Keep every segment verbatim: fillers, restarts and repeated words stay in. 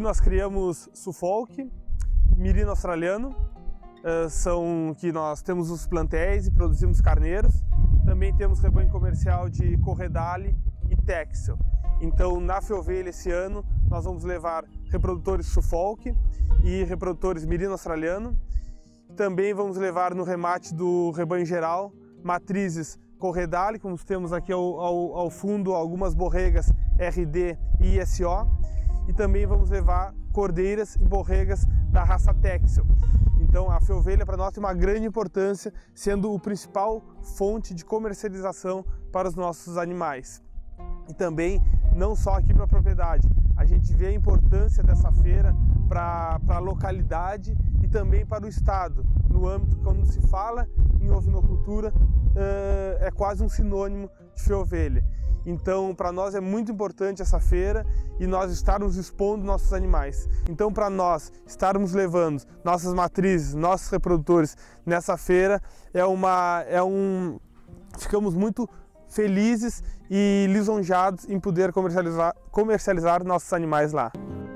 nós criamos Suffolk, Merino australiano, uh, são que nós temos os plantéis e produzimos carneiros. Também temos rebanho comercial de Corredale e Texel. Então, na Feovelha esse ano, nós vamos levar reprodutores Suffolk e reprodutores Merino australiano. Também vamos levar no remate do rebanho geral matrizes Corredale, como temos aqui ao, ao, ao fundo algumas borregas R D e I S O. E também vamos levar cordeiras e borregas da raça Texel. Então a Feovelha para nós tem uma grande importância, sendo o principal fonte de comercialização para os nossos animais. E também não só aqui para a propriedade, a gente vê a importância dessa feira para a localidade e também para o estado, no âmbito quando se fala em ovinocultura, é quase um sinônimo de Feovelha. Então, para nós é muito importante essa feira e nós estarmos expondo nossos animais. Então, para nós estarmos levando nossas matrizes, nossos reprodutores nessa feira, é uma, é um, ficamos muito felizes e lisonjeados em poder comercializar, comercializar nossos animais lá.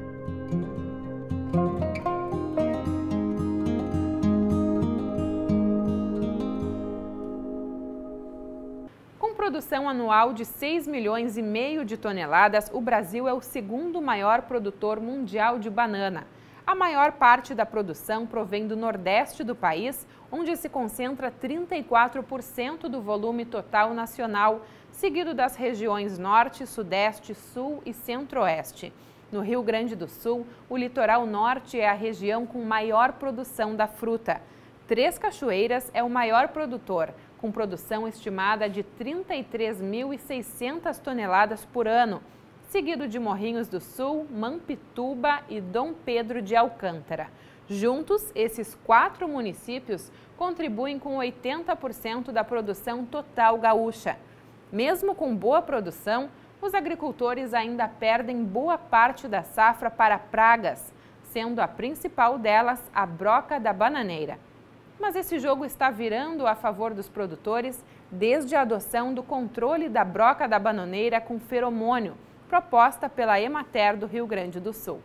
Produção anual de seis milhões e meio de toneladas, o Brasil é o segundo maior produtor mundial de banana. A maior parte da produção provém do nordeste do país, onde se concentra trinta e quatro por cento do volume total nacional, seguido das regiões norte, sudeste, sul e centro-oeste. No Rio Grande do Sul, o litoral norte é a região com maior produção da fruta. Três Cachoeiras é o maior produtor, com produção estimada de trinta e três mil e seiscentas toneladas por ano, seguido de Morrinhos do Sul, Mampituba e Dom Pedro de Alcântara. Juntos, esses quatro municípios contribuem com oitenta por cento da produção total gaúcha. Mesmo com boa produção, os agricultores ainda perdem boa parte da safra para pragas, sendo a principal delas a broca da bananeira. Mas esse jogo está virando a favor dos produtores desde a adoção do controle da broca da bananeira com feromônio, proposta pela Emater do Rio Grande do Sul.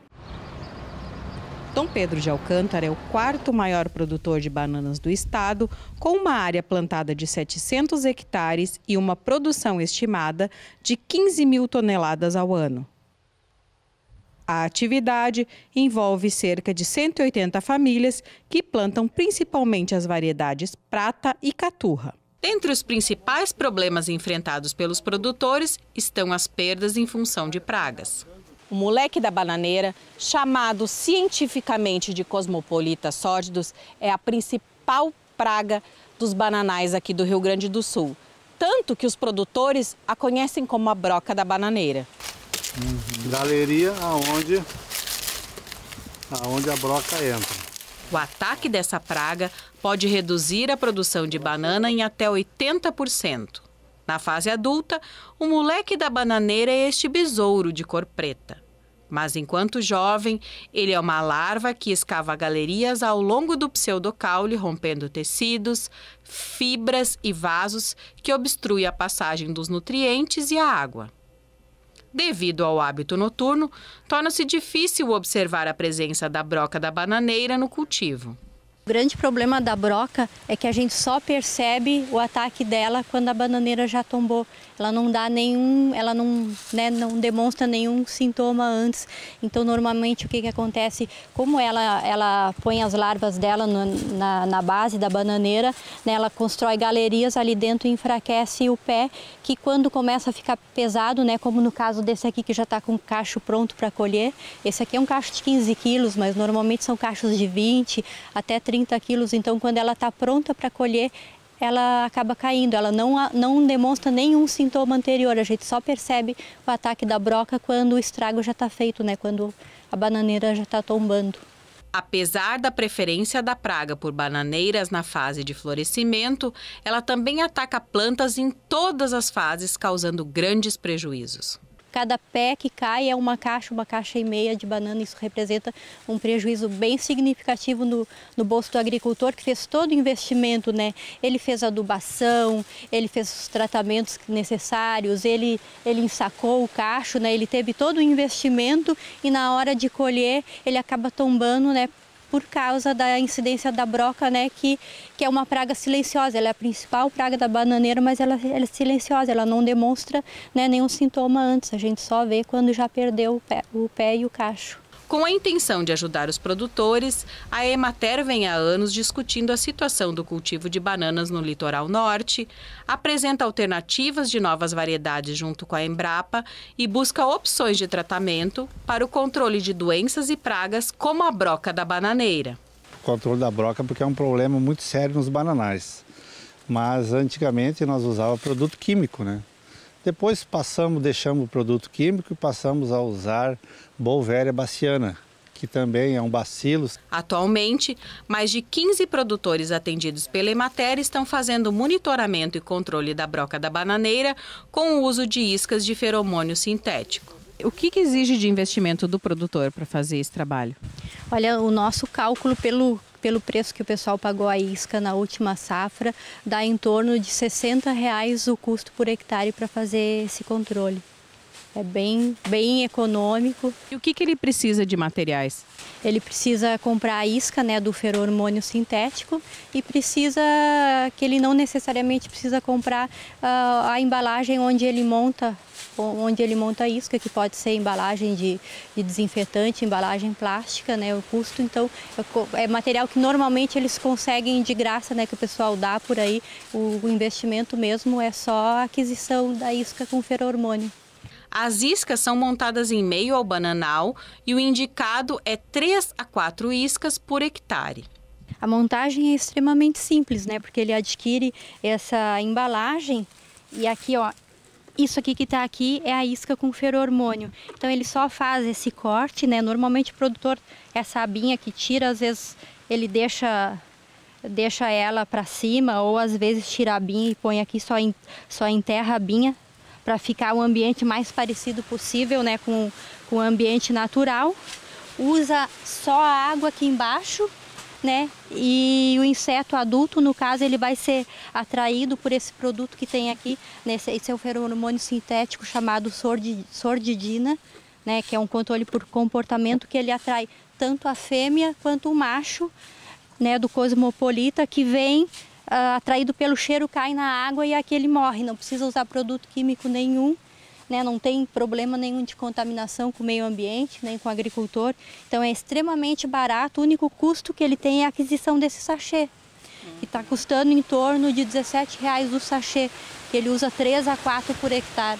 Dom Pedro de Alcântara é o quarto maior produtor de bananas do estado, com uma área plantada de setecentos hectares e uma produção estimada de quinze mil toneladas ao ano. A atividade envolve cerca de cento e oitenta famílias que plantam principalmente as variedades prata e caturra. Entre os principais problemas enfrentados pelos produtores estão as perdas em função de pragas. O moleque da bananeira, chamado cientificamente de Cosmopolita sórdidos, é a principal praga dos bananais aqui do Rio Grande do Sul. Tanto que os produtores a conhecem como a broca da bananeira. Uhum. Galeria aonde, aonde a broca entra. O ataque dessa praga pode reduzir a produção de banana em até oitenta por cento. Na fase adulta, o moleque da bananeira é este besouro de cor preta. Mas enquanto jovem, ele é uma larva que escava galerias ao longo do pseudocaule, rompendo tecidos, fibras e vasos que obstruem a passagem dos nutrientes e a água. Devido ao hábito noturno, torna-se difícil observar a presença da broca da bananeira no cultivo. O grande problema da broca é que a gente só percebe o ataque dela quando a bananeira já tombou. Ela não dá nenhum, ela não, né, não demonstra nenhum sintoma antes. Então, normalmente, o que, que acontece? Como ela, ela põe as larvas dela no, na, na base da bananeira, né, ela constrói galerias ali dentro e enfraquece o pé, que quando começa a ficar pesado, né, como no caso desse aqui que já está com o cacho pronto para colher. Esse aqui é um cacho de quinze quilos, mas normalmente são cachos de vinte até trinta quilos. Então, quando ela está pronta para colher, ela acaba caindo, ela não, não demonstra nenhum sintoma anterior, a gente só percebe o ataque da broca quando o estrago já está feito, né? Quando a bananeira já está tombando. Apesar da preferência da praga por bananeiras na fase de florescimento, ela também ataca plantas em todas as fases, causando grandes prejuízos. cada pé que cai é uma caixa, uma caixa e meia de banana. Isso representa um prejuízo bem significativo no, no bolso do agricultor, que fez todo o investimento, né? Ele fez adubação, ele fez os tratamentos necessários, ele, ele ensacou o cacho, né? Ele teve todo o investimento e na hora de colher ele acaba tombando, né? Por causa da incidência da broca, né, que, que é uma praga silenciosa. Ela é a principal praga da bananeira, mas ela, ela é silenciosa, ela não demonstra, né, nenhum sintoma antes. A gente só vê quando já perdeu o pé, o pé e o cacho. Com a intenção de ajudar os produtores, a Emater vem há anos discutindo a situação do cultivo de bananas no litoral norte, apresenta alternativas de novas variedades junto com a Embrapa e busca opções de tratamento para o controle de doenças e pragas como a broca da bananeira. O controle da broca porque é um problema muito sério nos bananais. Mas antigamente nós usávamos produto químico, né? Depois passamos, deixamos o produto químico e passamos a usar Beauveria baciana, que também é um bacilo. Atualmente, mais de quinze produtores atendidos pela Emater estão fazendo monitoramento e controle da broca da bananeira com o uso de iscas de feromônio sintético. O que, que exige de investimento do produtor para fazer esse trabalho? Olha, o nosso cálculo pelo, pelo preço que o pessoal pagou a isca na última safra, dá em torno de sessenta reais o custo por hectare para fazer esse controle. É bem, bem econômico. E o que, que ele precisa de materiais? Ele precisa comprar a isca, né, do feromônio sintético e precisa que ele não necessariamente precisa comprar uh, a embalagem onde ele monta onde ele monta a isca, que pode ser embalagem de, de desinfetante, embalagem plástica, né, o custo, então, é material que normalmente eles conseguem de graça, né, que o pessoal dá por aí, o, o investimento mesmo é só a aquisição da isca com feromônio. As iscas são montadas em meio ao bananal e o indicado é três a quatro iscas por hectare. A montagem é extremamente simples, né, porque ele adquire essa embalagem e aqui, ó, isso aqui que está aqui é a isca com feromônio. Então ele só faz esse corte, né? Normalmente o produtor, essa abinha que tira, às vezes ele deixa, deixa ela para cima ou às vezes tira a abinha e põe aqui, só, em, só enterra a abinha para ficar o ambiente mais parecido possível, né? Com, com o ambiente natural. Usa só a água aqui embaixo, né? E o inseto adulto, no caso, ele vai ser atraído por esse produto que tem aqui, né? Esse é o feromônio sintético chamado sordidina, né? Que é um controle por comportamento que ele atrai tanto a fêmea quanto o macho, né? Do cosmopolita, que vem uh, atraído pelo cheiro, cai na água e aqui ele morre. Não precisa usar produto químico nenhum. Né, não tem problema nenhum de contaminação com o meio ambiente, nem com o agricultor. Então é extremamente barato, o único custo que ele tem é a aquisição desse sachê, que está custando em torno de dezessete reais o sachê, que ele usa três a quatro por hectare.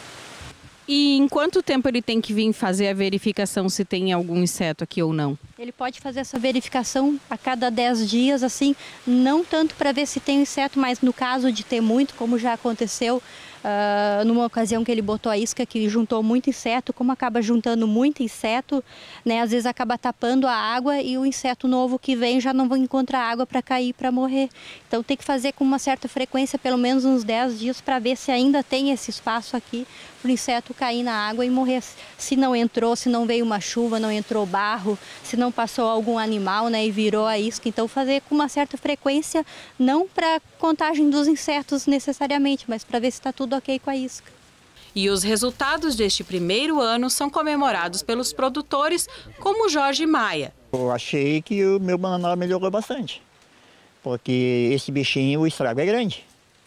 E em quanto tempo ele tem que vir fazer a verificação se tem algum inseto aqui ou não? Ele pode fazer essa verificação a cada dez dias, assim, não tanto para ver se tem inseto, mas no caso de ter muito, como já aconteceu, Uh, numa ocasião que ele botou a isca que juntou muito inseto, como acaba juntando muito inseto, né, às vezes acaba tapando a água e o inseto novo que vem já não vai encontrar água para cair, para morrer. Então tem que fazer com uma certa frequência, pelo menos uns dez dias, para ver se ainda tem esse espaço aqui para o inseto cair na água e morrer. Se não entrou, se não veio uma chuva, não entrou barro, se não passou algum animal, né, e virou a isca. Então fazer com uma certa frequência, não para contagem dos insetos necessariamente, mas para ver se está tudo ok com a isca. E os resultados deste primeiro ano são comemorados pelos produtores, como Jorge Maia. Eu achei que o meu bananal melhorou bastante, porque esse bichinho, o estrago é grande.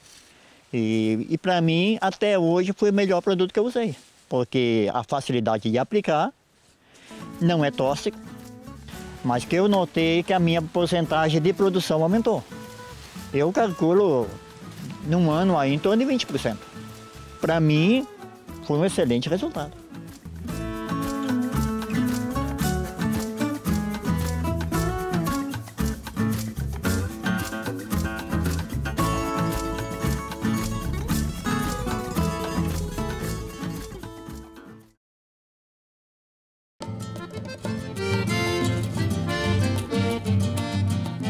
E, e para mim, até hoje, foi o melhor produto que eu usei, porque a facilidade de aplicar não é tóxico, mas que eu notei que a minha porcentagem de produção aumentou. Eu calculo num ano aí em torno de vinte por cento. Para mim, foi um excelente resultado.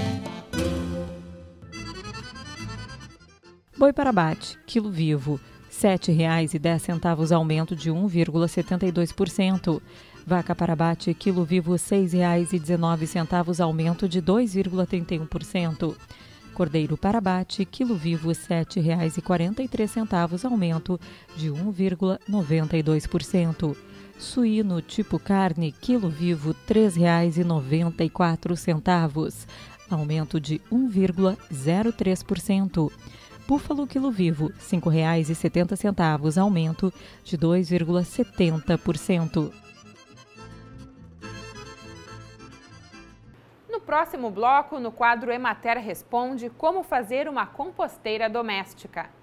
Boi para abate, quilo vivo, sete reais e dez centavos, aumento de um vírgula setenta e dois por cento. Vaca para abate, quilo vivo, seis reais e dezenove centavos, aumento de dois vírgula trinta e um por cento. Cordeiro para abate, quilo vivo, sete reais e quarenta e três centavos, aumento de um vírgula noventa e dois por cento. Suíno tipo carne, quilo vivo, três reais e noventa e quatro centavos, aumento de um vírgula zero três por cento. Búfalo quilo vivo, cinco reais e setenta centavos, aumento de dois vírgula setenta por cento. No próximo bloco, no quadro Emater Responde, como fazer uma composteira doméstica.